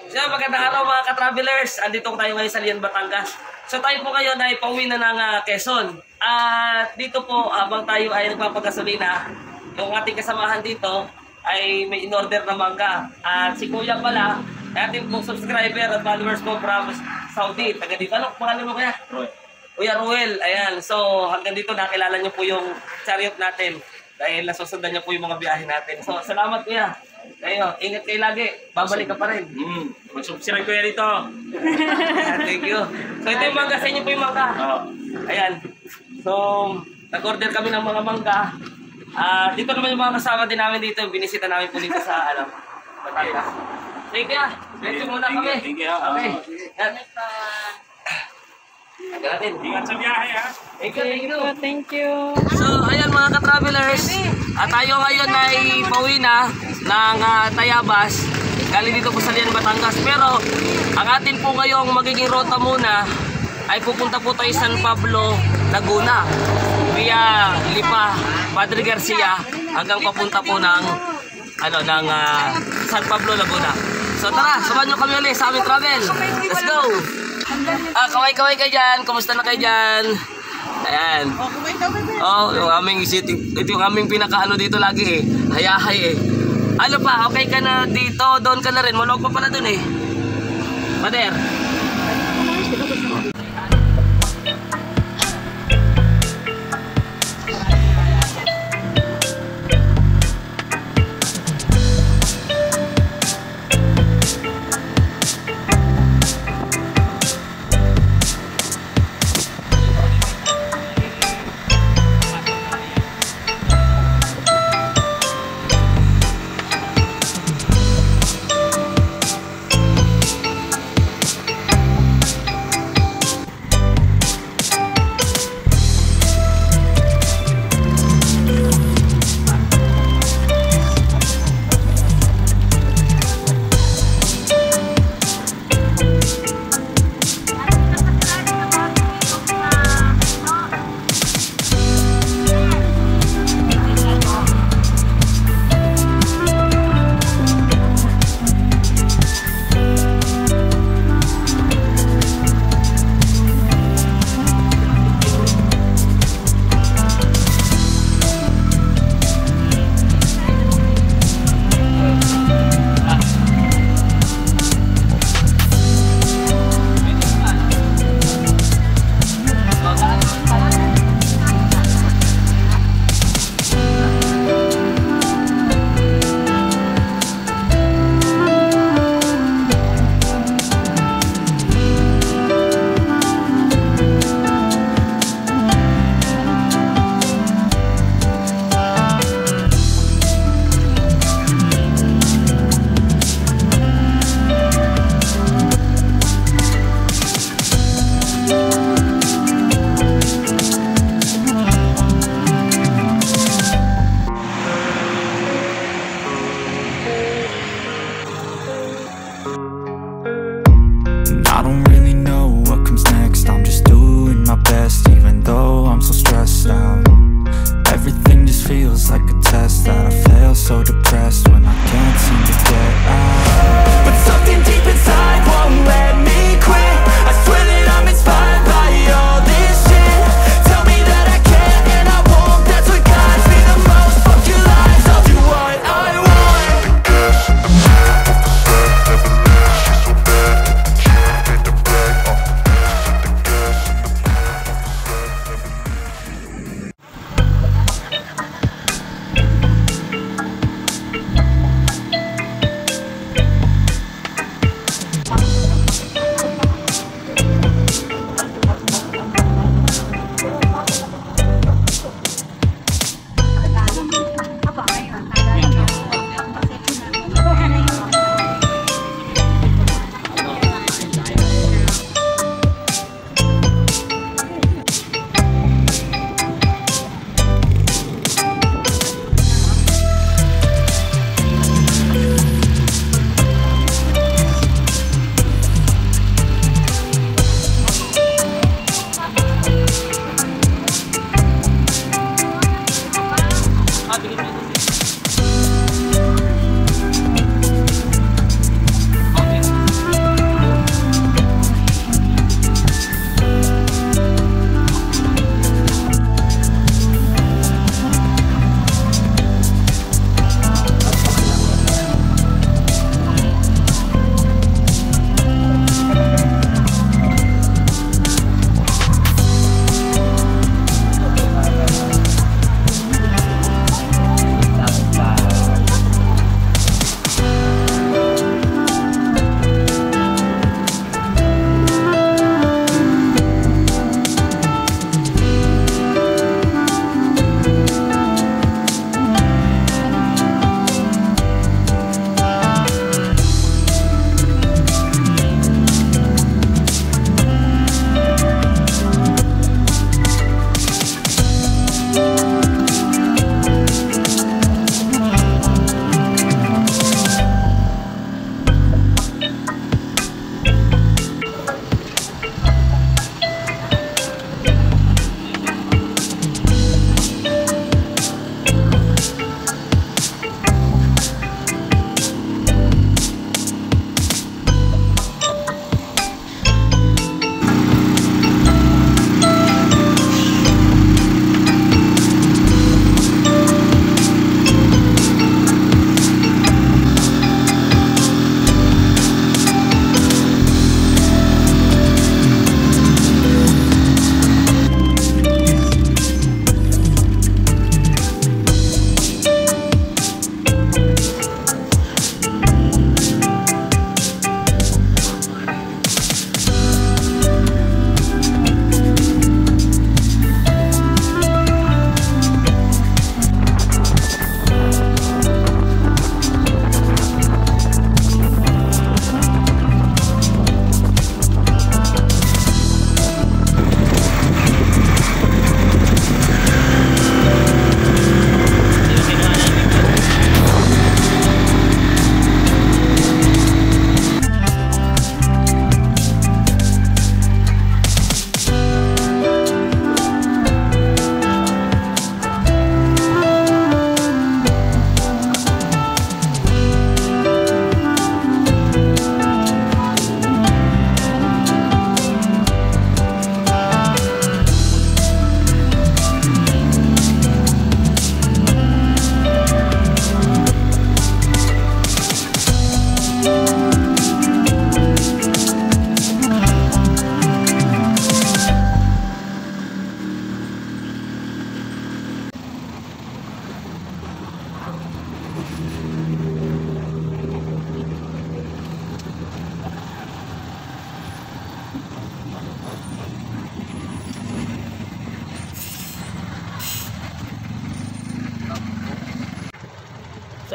So, magandang araw mga ka-travelers. Andito tayo ngayon sa Lian, Batangas. So tayo po ngayon ay pauwi na ng Quezon. At dito po, habang tayo ay nagpapagasolina, yung ating kasamahan dito ay may in-order na mangga. At si Kuya pala, ating pong subscriber at followers po from Saudi. Taga dito. Ano pangalan mo kaya? Roy. Kuya Ruel. Ayan. So hanggang dito nakilala niyo po yung chariot natin. Dahil nasusundan niyo po yung mga biyahe natin. So salamat Kuya. Kayo, ingat kayo lagi. Babalik ka pa rin. Mag-subscribe ko yan dito. Thank you. So ito yung mangga. Sa inyo po yung mangga. Ayan. So, nag-order kami ng mga mangga. Dito naman yung mga kasama din namin dito. Binisita namin po dito sa Batangas. Thank you. Thank you muna kami. Thank you. Okay. Yan. Natin. Ingat sa biyahe ha. Thank you. Thank you. Thank you. So, ayan mga ka-travelers. Tayo ngayon ay pauwi na ng Tayabas. Galing dito po sa Lian, Batangas. Pero, ang atin po ngayong magiging rota muna ay pupunta po tayo San Pablo, Laguna. Via Lipa, Padre Garcia hanggang papunta po ng San Pablo, Laguna. So tara, samahan nyo kami ulit sa aming travel. Let's go! Kaway-kaway kayo dyan. Kumusta na kayo dyan? Ayan. Oh, yung aming sitting. Ito yung aming pinakaano dito lagi eh. Hayahay eh. Ano pa? Okay ka na dito? Doon ka na rin. Malog pa pala doon eh. Pader.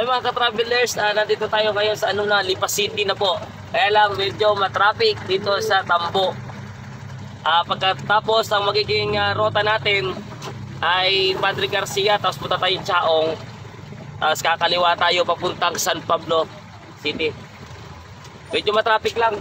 mga ka-travelers, nandito tayo ngayon sa Lipa City na po. Kaya lang medyo matraffic dito sa Tambo. Pagkatapos ang magiging rota natin ay Padre Garcia, tapos punta tayo Chaong, tapos kakaliwa tayo papuntang San Pablo City. Medyo matraffic lang.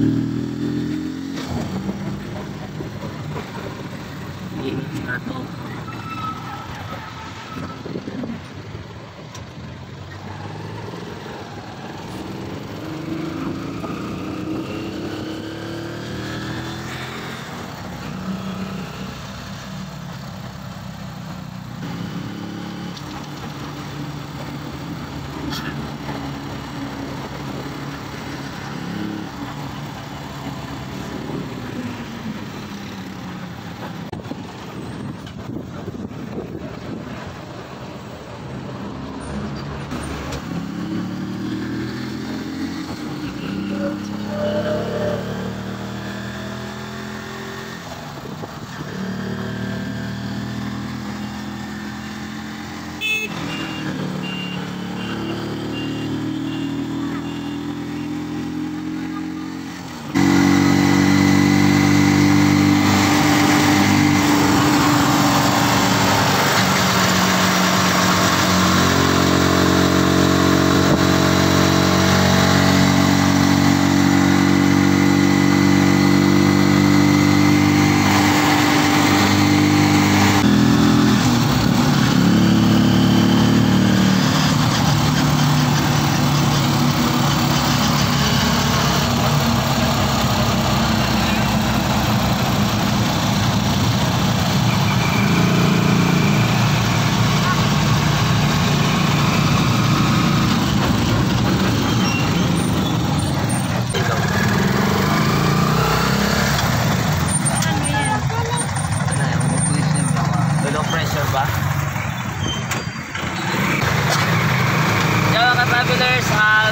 Travelers,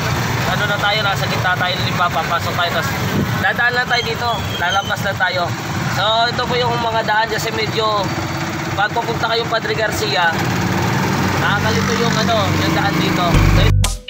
na tayo, nasa gitna tayo ng Lipa, papasok tayo, tapos dadaan lang tayo dito, lalabas lang tayo. So ito po yung mga daan kasi medyo pag pupunta kayong Padre Garcia, nakakalito yung yung daan dito. So,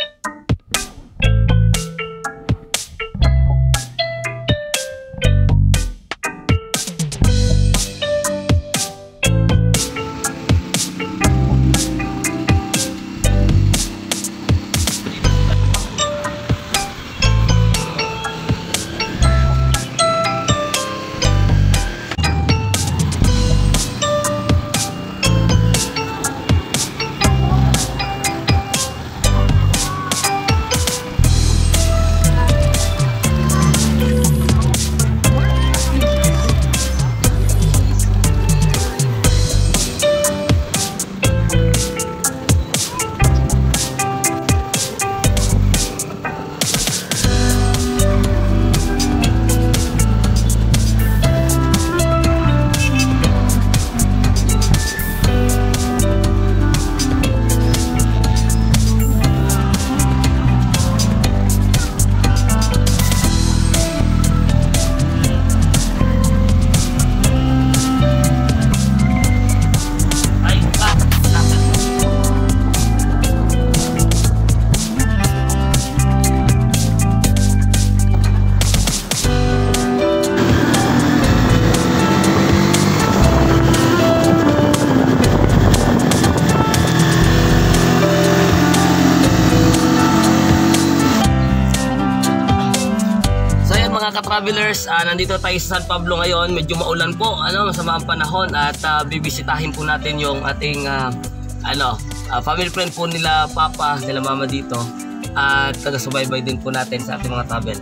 mga ka-travelers, nandito tayo sa San Pablo ngayon. Medyo maulan po, masama ang panahon, at bibisitahin po natin yung ating family friend po nila Papa, nila Mama dito, at taga-subaybay din po natin sa ating mga travel.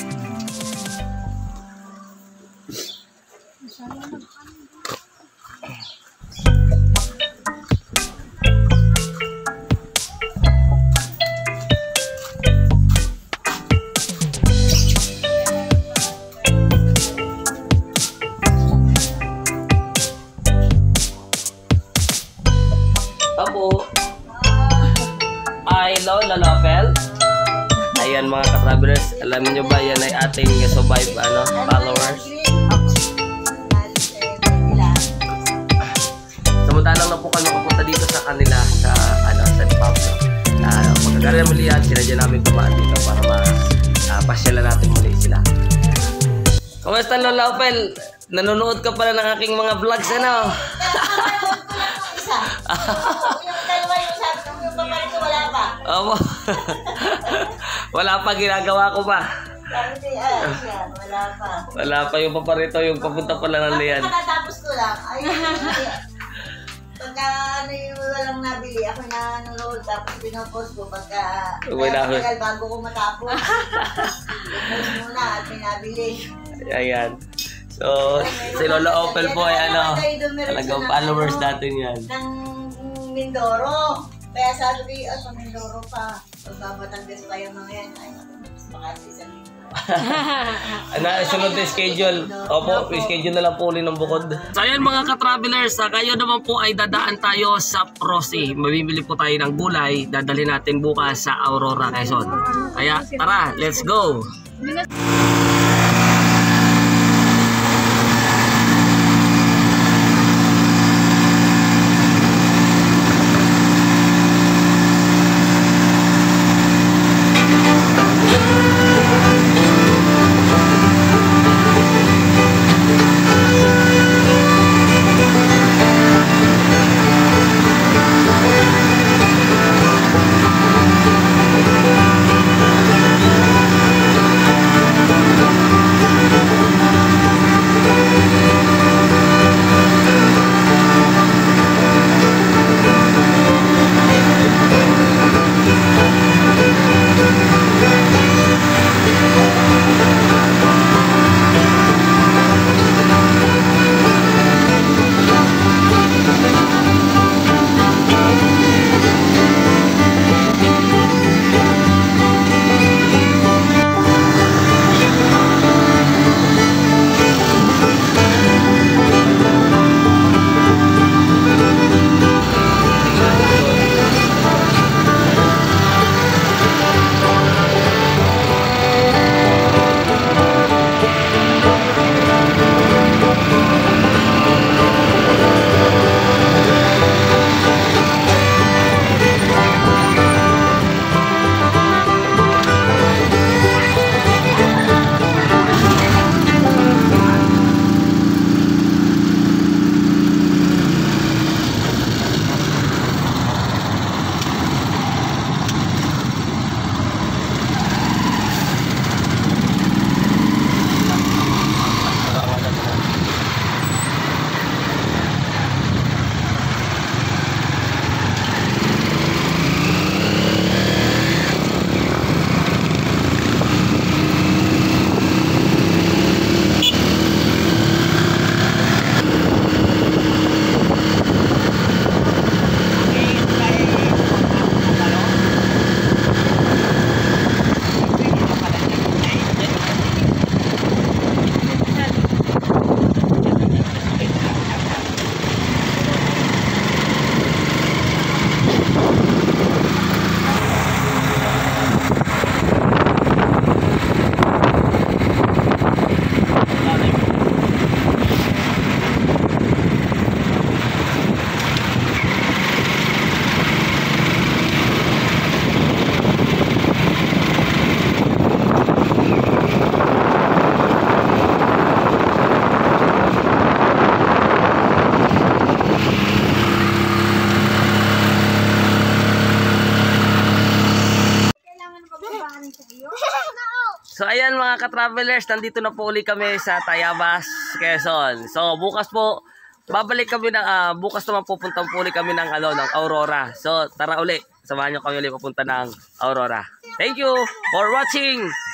Lola Lopel. Ayan mga ka-travelers, alam niyo ba yan ay ating survive followers. Samantalang na po kami kapunta dito sa kanila sa San Pablo. Pagkagaling namin liyan, sinadya namin tumaan dito para pasyalan natin muli sila. Kumusta Lola Opel? Nanonood ka pala ng aking mga vlogs, ano? Yung dalawa yung sabi ko, yung papalit ko wala pa. Oo. Wala pa, ginagawa ko pa. Sabi ko, siya, wala pa. Wala pa yung paparito, yung papunta pala ng liyan. Pagkatapos ko lang, ay, pagka ano yung walang nabili, ako na nanonood, tapos pinopost ko pagka tagal bago ko matapos. Pinost muna at pinabili. Ayan. So, si Lola Opel po ay ano, talagang followers natin yan. Ng Mindoro. Kaya sabi ko, sa Mindoro pa. Pagbabatangas pa yung mga yan. Ay, baka sa Mindoro. Ano, sunod na schedule. Opo, schedule na lang po ulit ng bukod. So ayan mga ka-travelers, kayo naman po ay dadaan tayo sa Prosi. Mabibili po tayo ng gulay, dadalhin natin bukas sa Aurora, Quezon. Kaya tara, let's go! So ayan mga ka-travelers, nandito na po uli kami sa Tayabas, Quezon. So bukas po, babalik kami ng, bukas naman pupunta po uli kami ng, ng Aurora. So tara uli, samahan nyo kami uli papunta ng Aurora. Thank you for watching!